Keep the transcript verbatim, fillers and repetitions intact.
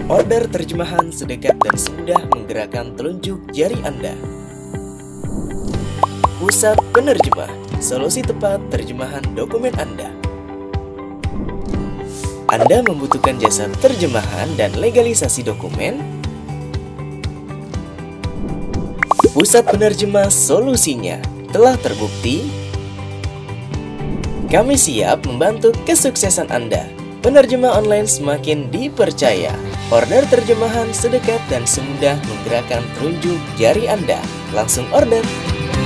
Order terjemahan sedekat dan semudah menggerakkan telunjuk jari Anda. Pusat Penerjemah, solusi tepat terjemahan dokumen Anda. Anda membutuhkan jasa terjemahan dan legalisasi dokumen? Pusat Penerjemah solusinya telah terbukti. Kami siap membantu kesuksesan Anda. Penerjemah online semakin dipercaya. Order terjemahan sedekat dan semudah menggerakkan telunjuk jari Anda. Langsung order!